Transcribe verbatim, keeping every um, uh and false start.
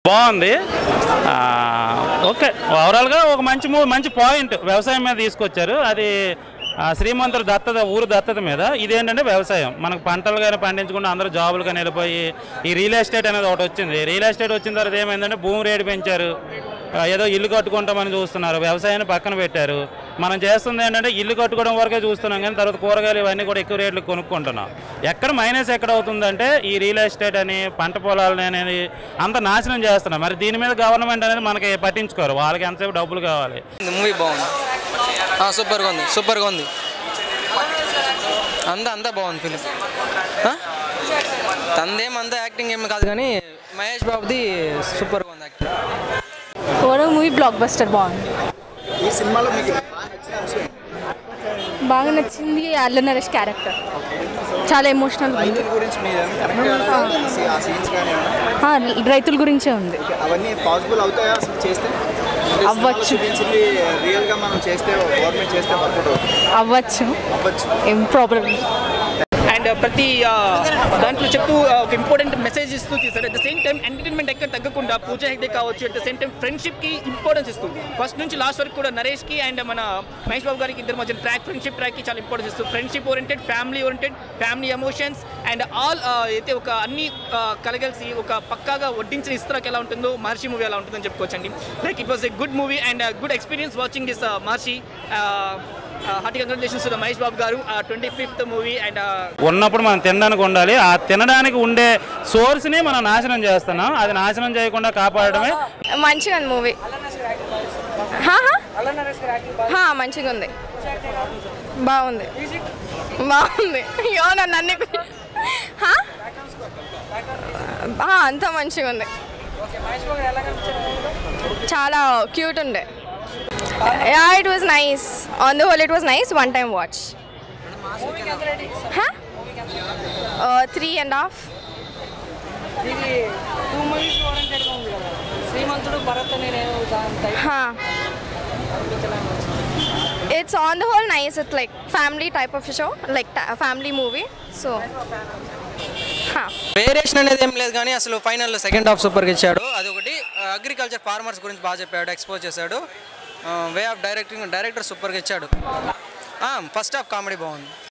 బాగుంది. ఓకే, ఓవరాల్గా ఒక మంచి మూవీ, మంచి పాయింట్ వ్యవసాయం మీద తీసుకొచ్చారు. అది శ్రీమంతుడు దత్తత, ఊరు దత్తత మీద. ఇదేంటంటే వ్యవసాయం, మనకు పంటలు కానీ పండించకుండా అందరూ జాబులు కానీ వెళ్ళిపోయి ఈ రియల్ ఎస్టేట్ అనేది ఒకటి వచ్చింది. రియల్ ఎస్టేట్ వచ్చిన తర్వాత ఏమైందంటే భూమి రేటు పెంచారు, ఏదో ఇల్లు కట్టుకుంటామని చూస్తున్నారు, వ్యవసాయాన్ని పక్కన పెట్టారు. మనం చేస్తుంది ఏంటంటే ఇల్లు కట్టుకోవడం వరకే చూస్తున్నాం, కానీ తర్వాత కూరగాయలు ఇవన్నీ కూడా ఎక్కువ రేట్లు కొనుక్కుంటున్నాం. ఎక్కడ మైనస్ ఎక్కడ అవుతుందంటే ఈ రియల్ ఎస్టేట్ అని, పంట పొలాలని అనేది అంత నాశనం చేస్తున్నాం. మరి దీని మీద గవర్నమెంట్ అనేది మనకి పట్టించుకోరు, వాళ్ళకి ఎంతసేపు డబ్బులు కావాలి. మూవీ బాగుంది, సూపర్గా ఉంది, సూపర్గా ఉంది, అంతా అంతా బాగుంది ఫిలిం. తందేం అంత యాక్టింగ్ ఏమి కాదు, కానీ మహేష్ బాబుది సూపర్గా ఉంది acting. Overall movie blockbuster బాగుంది. ఈ సినిమాలో మీకు బాగా నచ్చింది అల్ల నరేష్ క్యారెక్టర్, చాలా ఎమోషనల్. రైతుల గురించే ఉంది. అవన్నీ పాసిబుల్ అవుతాయా అసలు చేస్తే? అవ్వచ్చు, రియల్గా మనం చేస్తే, గవర్నమెంట్ చేస్తే అవ్వచ్చు, అవ్వచ్చు, ఏం ప్రాబ్లం. అండ్ ప్రతి దాంట్లో చెప్తూ ఒక ఇంపార్టెంట్ మెసేజ్ ఇస్తూ తీసాడు. At the same time entertainment ఎక్కడ తగ్గకుండా పూజ హెగ్డే కావచ్చు, అట్ ద సేమ్ టైం ఫ్రెండ్షిప్కి ఇంపార్టెన్స్ ఇస్తూ ఫస్ట్ నుంచి లాస్ట్ వరకు కూడా నరేష్కి అండ్ మన మహేష్ బాబు గారికి ఇద్దరు మధ్య ట్రాక్, ఫ్రెండ్షిప్ ట్రాక్కి చాలా ఇంపార్టెన్స్ ఇస్తూ friendship oriented, family oriented, family emotions and all అయితే ఒక అన్ని కలగలిసి ఒక పక్కాగా వడ్డించిన ఇస్తరాకి ఎలా ఉంటుందో మహర్షి మూవీ ఎలా ఉంటుందని చెప్పుకోవచ్చండి. Like it was a good movie and good experience watching this Maharshi. Hearty congratulations to Mahesh Babu garu, twenty fifth movie. And ఉన్నప్పుడు మనం తినడానికి ఉండాలి, ఆ తినడానికి ఉండే సోర్స్ని మనం నాశనం చేస్తున్నాం, అది నాశనం చేయకుండా కాపాడడమే. మంచిగా ఉంది మూవీ, మంచిగా ఉంది, బాగుంది, బాగుంది. అయ్యో నన్ను అన్ని అంతా మంచిగా ఉంది, చాలా క్యూట్ ఉండే. Yeah, it was nice. On the whole, it was nice. One time watch. Huh? Uh, three and a half. Huh. It's on the whole nice. It's like family type of show, like a family movie. So. Variation అనేది ఏం లేదు, కానీ అసలు ఫైనల్లో second half సూపర్గా ఇచ్చాడు. అదొకటి agriculture farmers గురించి బాగా చెప్పాడు, ఎక్స్పోజ్ చేశాడు. వే ఆఫ్ డైరెక్టింగ్ డైరెక్టర్ సూపర్గా ఇచ్చాడు. ఫస్ట్ హాఫ్ కామెడీ బాగుంది.